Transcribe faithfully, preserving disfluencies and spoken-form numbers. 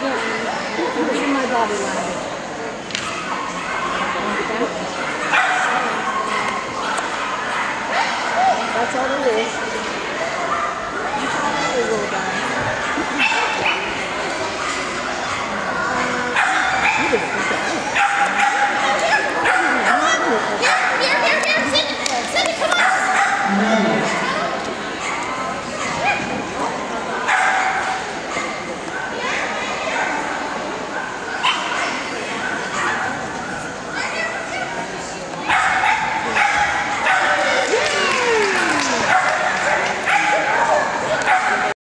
Look, look at my body language. That's all it is.